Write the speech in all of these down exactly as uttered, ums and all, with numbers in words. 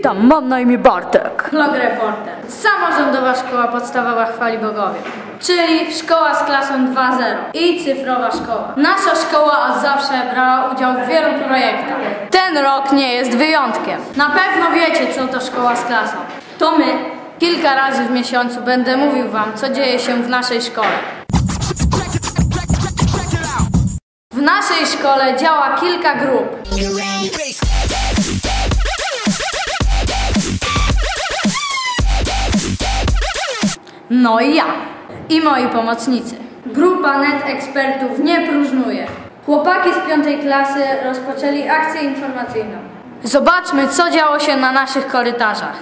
Witam, mam na imię Bartek. Blog Reporter. Samorządowa Szkoła Podstawowa Chwali Bogowie, czyli szkoła z klasą dwa zero i cyfrowa szkoła. Nasza szkoła od zawsze brała udział w wielu projektach. Ten rok nie jest wyjątkiem. Na pewno wiecie, co to szkoła z klasą. To my. Kilka razy w miesiącu będę mówił wam, co dzieje się w naszej szkole. W naszej szkole działa kilka grup. No i ja. I moi pomocnicy. Grupa Net Ekspertów nie próżnuje. Chłopaki z piątej klasy rozpoczęli akcję informacyjną. Zobaczmy, co działo się na naszych korytarzach.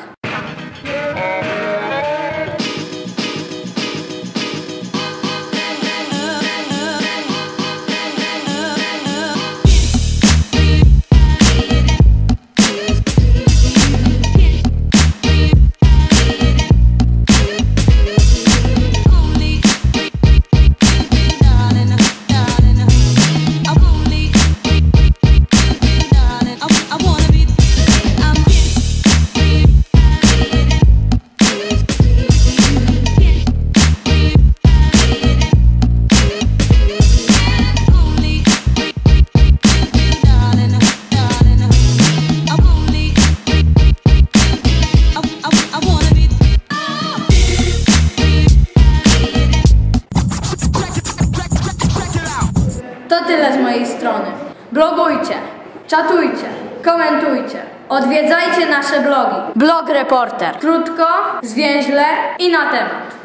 To tyle z mojej strony. Blogujcie, czatujcie, komentujcie, odwiedzajcie nasze blogi. Blog Reporter. Krótko, zwięźle i na temat.